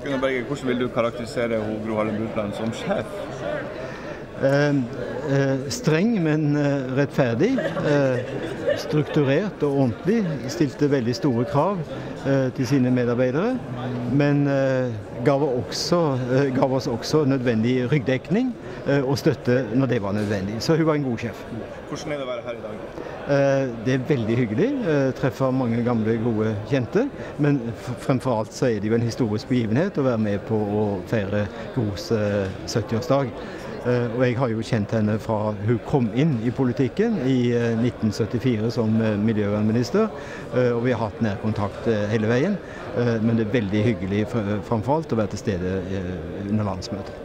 Gunnar Berge, hvordan vil du karakterisere Gro Harlem Brundtland som sjef? Streng, men rettferdig, strukturert og ordentlig, stilte veldig store krav til sine medarbeidere, men gav oss også nødvendig ryggdekning og støtte når det var nødvendig. Så hun var en god sjef. Hvordan er det å være her i dag? Det er veldig hyggelig, treffer mange gamle, gode kjente, men fremfor alt så er det jo en historisk begivenhet å være med på å feire Gros 70-årsdag. Og jeg har jo kjent henne fra hun kom inn i politikken i 1974 som miljøvernminister, og vi har hatt nær kontakt hele veien, men det er veldig hyggelig framfor alt å være til stede under landsmøtet.